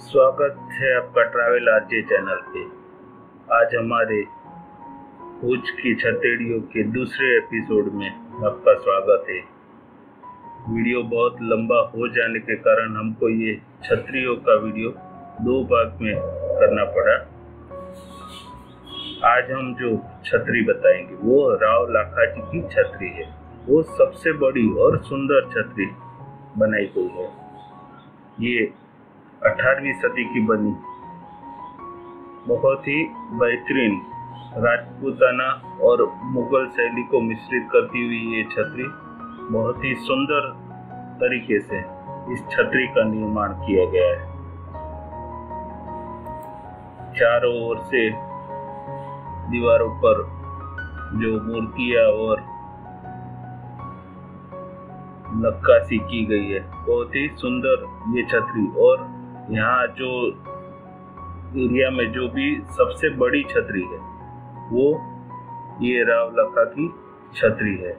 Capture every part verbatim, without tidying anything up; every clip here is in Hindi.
स्वागत है आपका ट्रैवल आरजे चैनल पे। आज हमारे भुज की छतेड़ियों के दूसरे एपिसोड में आपका स्वागत है। वीडियो बहुत लंबा हो जाने के कारण हमको ये छतरियों का वीडियो दो भाग में करना पड़ा। आज हम जो छतरी बताएंगे वो राव लाखा जी की छतरी है। वो सबसे बड़ी और सुंदर छतरी बनाई गई है। ये अठारहवीं सदी की बनी बहुत ही बेहतरीन राजपूताना और मुगल शैली को मिश्रित करती हुई ये छतरी बहुत ही सुंदर तरीके से इस छतरी का निर्माण किया गया है। चारों ओर से दीवारों पर जो मूर्तियां और नक्काशी की गई है, बहुत ही सुंदर ये छतरी। और यहाँ जो एरिया में जो भी सबसे बड़ी छतरी है वो ये राव लाखा की छतरी है।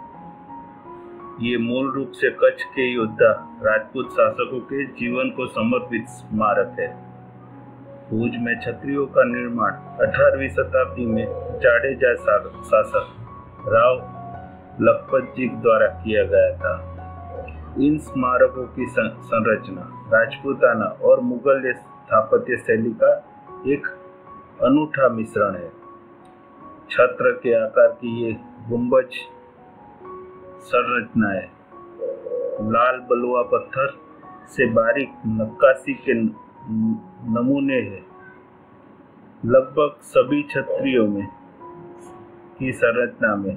ये मूल रूप से कच्छ के योद्धा राजपूत शासकों के जीवन को समर्पित स्मारक है। भुज में छतरियों का निर्माण अठारहवीं शताब्दी में जाडेजा शासक राव लखपत जी द्वारा किया गया था। इन स्मारकों की संरचना राजपूताना और मुगल स्थापत्य शैली का एक अनूठा मिश्रण है। छत्र के आकार की ये गुंबज संरचना है। लाल बलुआ पत्थर से बारीक नक्काशी के नमूने हैं। लगभग सभी छतरियों में की संरचना में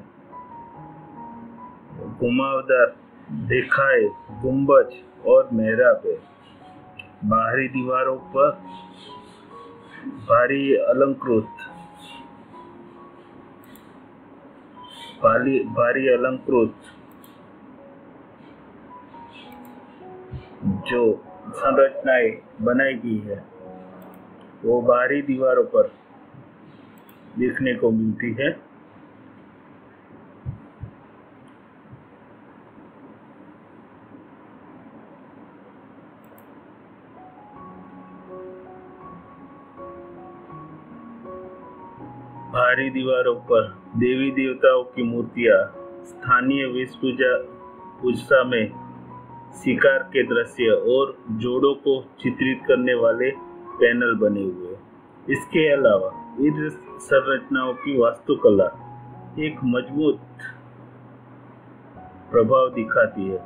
घुमावदार देखाए गुंबज और मेहराब है। बाहरी दीवारों पर भारी अलंकृत भारी भारी अलंकृत जो संरचनाएं बनाई गई है वो बाहरी दीवारों पर देखने को मिलती है। बाहरी दीवारों पर देवी देवताओं की मूर्तियां, स्थानीय वेशभूषा पूजा में शिकार के दृश्य और जोड़ों को चित्रित करने वाले पैनल बने हुए। इसके अलावा इन संरचनाओं की वास्तुकला एक मजबूत प्रभाव दिखाती है।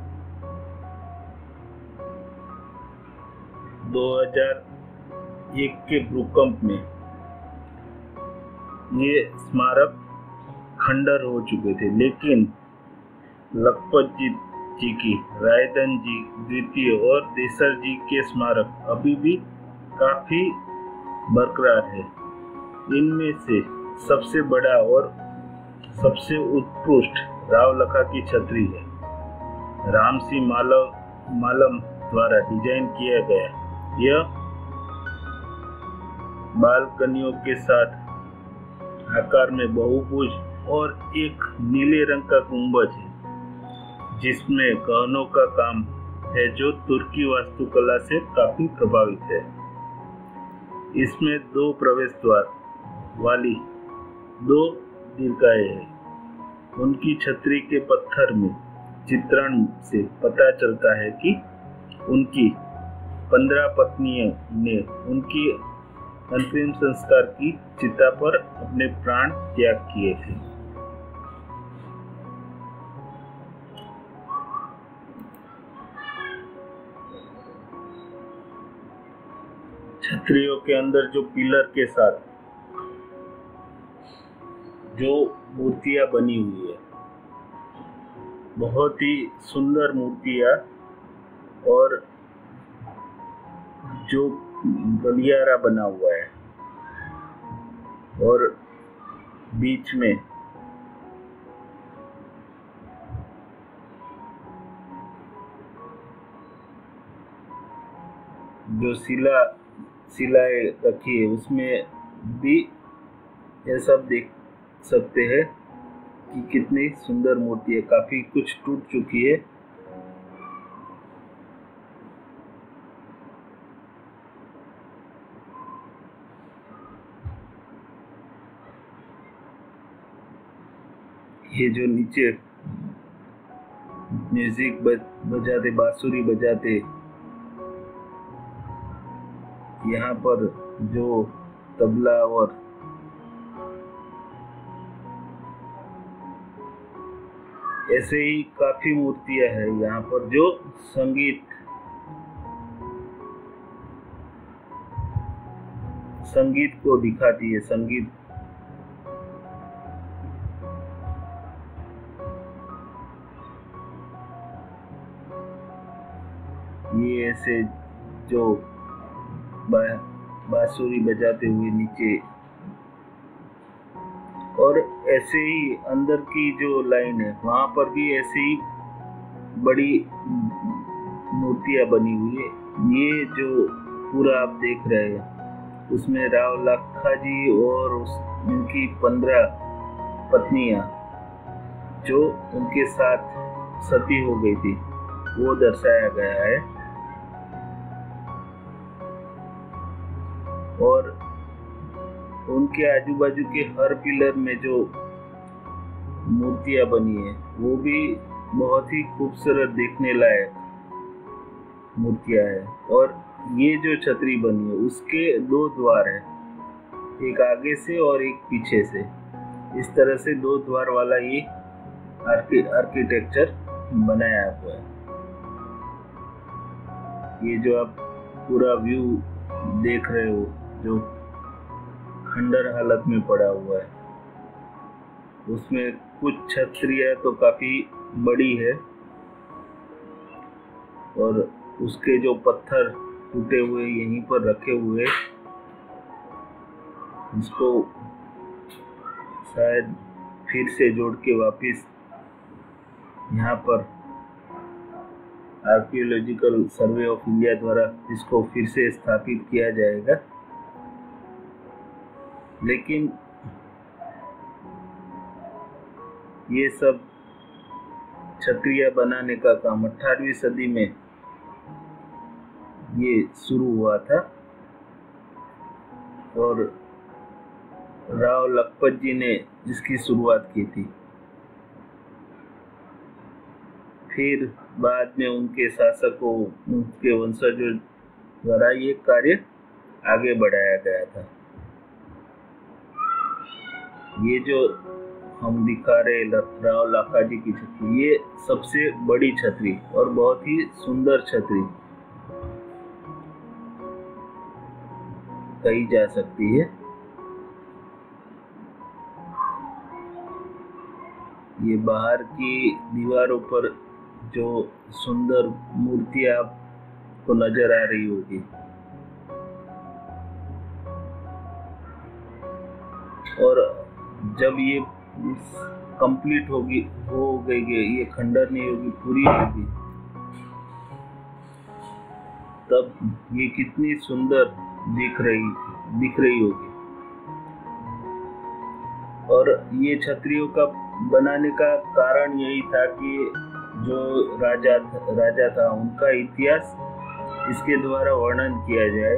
दो हज़ार एक के भूकंप में ये स्मारक खंडर हो चुके थे, लेकिन लखपत जी जी की रायधन जी द्वितीय और देसर जी के स्मारक अभी भी काफी बरकरार है। इनमें से सबसे बड़ा और सबसे उत्कृष्ट राव लाखा की छतरी है। राम सिंह मालव मालम द्वारा डिजाइन किया गया यह बालकनियों के साथ आकार में बहुभुज और एक नीले रंग का गुंबज है जिसमें गहनों का काम है जो तुर्की वास्तुकला से काफी प्रभावित है। इसमें दो प्रवेश द्वार वाली दो दीर्घाएं हैं। उनकी छतरी के पत्थर में चित्रण से पता चलता है कि उनकी पंद्रह पत्नियों ने उनकी अंतिम संस्कार की चिता पर अपने प्राण त्याग किए थे। छतरियों के अंदर जो पिलर के साथ जो मूर्तियां बनी हुई है, बहुत ही सुंदर मूर्तियां, और जो गलियारा बना हुआ है और बीच में जो शिला शिलाएं रखी है उसमें भी ये सब देख सकते हैं कि कितनी सुंदर मूर्ति है। काफी कुछ टूट चुकी है ये जो नीचे म्यूजिक बजाते, बांसुरी बजाते, यहाँ पर जो तबला और ऐसे ही काफी मूर्तियां हैं यहाँ पर जो संगीत संगीत को दिखाती है। संगीत ये ऐसे जो बांसुरी बजाते हुए नीचे, और ऐसे ही अंदर की जो लाइन है वहां पर भी ऐसे ही बड़ी मूर्तियां बनी हुई है। ये जो पूरा आप देख रहे हैं उसमें राव लाखाजी और उस उनकी पंद्रह पत्नियां जो उनके साथ सती हो गई थी वो दर्शाया गया है। और उनके आजू बाजू के हर पिलर में जो मूर्तियां बनी है वो भी बहुत ही खूबसूरत देखने लायक मूर्तियां है। और ये जो छतरी बनी है उसके दो द्वार है, एक आगे से और एक पीछे से। इस तरह से दो द्वार वाला ये आर्कि, आर्किटेक्चर बनाया हुआ है। ये जो आप पूरा व्यू देख रहे हो जो खंडर हालत में पड़ा हुआ है, उसमें कुछ छतरियां तो काफी बड़ी है और उसके जो पत्थर टूटे हुए यहीं पर रखे हुए, इसको शायद फिर से जोड़ के वापस यहाँ पर आर्कियोलॉजिकल सर्वे ऑफ इंडिया द्वारा इसको फिर से स्थापित किया जाएगा। लेकिन ये सब छतरियां बनाने का काम अठारहवीं सदी में ये शुरू हुआ था और राव लखपत जी ने इसकी शुरुआत की थी। फिर बाद में उनके शासकों, उनके वंशजों द्वारा ये कार्य आगे बढ़ाया गया था। ये जो हम दिखा रहे राव लाखाजी की छतरी, ये सबसे बड़ी छतरी और बहुत ही सुंदर छतरी कही जा सकती है। ये बाहर की दीवारों पर जो सुंदर मूर्तियां आपको नजर आ रही होगी, और जब ये कंप्लीट होगी हो गई, ये खंडर नहीं होगी, पूरी होगी, तब ये कितनी सुंदर दिख रही दिख रही होगी। और ये छतरियों का बनाने का कारण यही था कि जो राजा राजा था उनका इतिहास इसके द्वारा वर्णन किया जाए,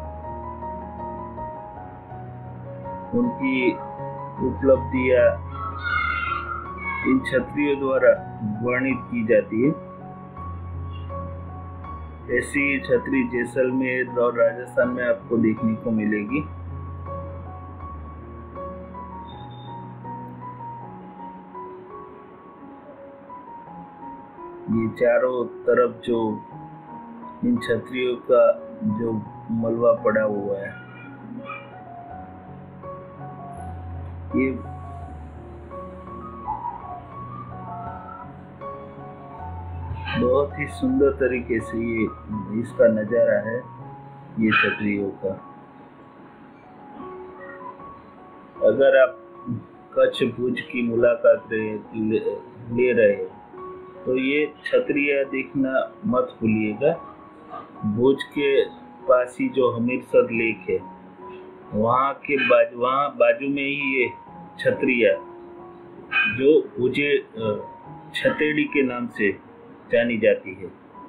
उनकी उपलब्धियां इन छतरियों द्वारा वर्णित की जाती है। ऐसी छतरी जैसलमेर और राजस्थान में आपको देखने को मिलेगी। ये चारों तरफ जो इन छतरियों का जो मलबा पड़ा हुआ है, ये बहुत ही सुंदर तरीके से ये इसका नजारा है ये छतरियों का। अगर आप कच्छ भुज की मुलाकात ले, ले रहे हैं तो ये छतरियां देखना मत भूलिएगा। भुज के पास ही जो हमीरसर लेक है वहाँ के बाजू वहाँ बाजू में ही ये छतरियां जो भुजे छतेड़ी के नाम से जानी जाती है,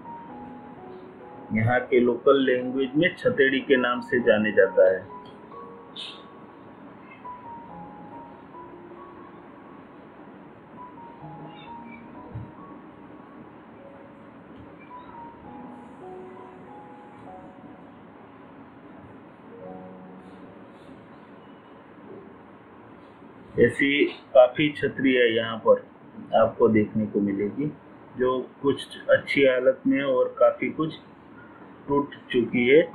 यहाँ के लोकल लैंग्वेज में छतेड़ी के नाम से जाने जाता है। ऐसी काफ़ी छतरियाँ यहाँ पर आपको देखने को मिलेगी, जो कुछ अच्छी हालत में है और काफ़ी कुछ टूट चुकी है।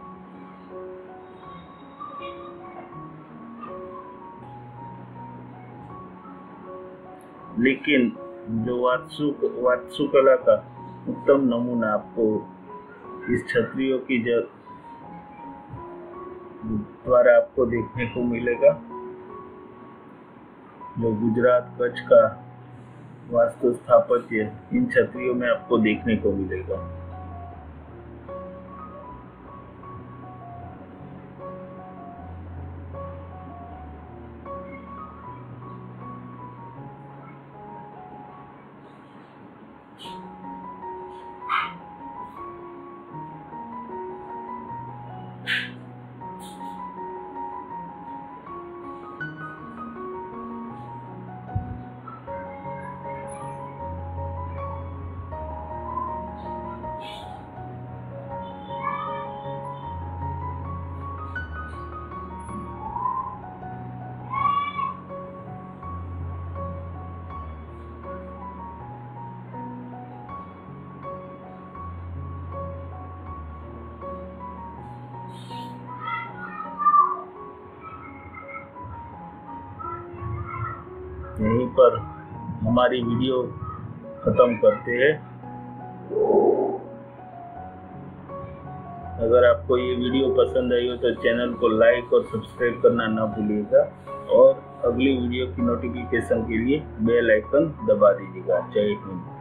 लेकिन जो वास्तु वास्तुकला का उत्तम नमूना आपको इस छतरियों की द्वारा आपको देखने को मिलेगा, जो गुजरात कच्छ का वास्तु स्थापत्य इन छतरियों में आपको देखने को मिलेगा। यहीं पर हमारी वीडियो ख़त्म करते हैं। अगर आपको ये वीडियो पसंद आई हो तो चैनल को लाइक और सब्सक्राइब करना ना भूलिएगा, और अगली वीडियो की नोटिफिकेशन के लिए बेल आइकन दबा दीजिएगा। जय हिंद।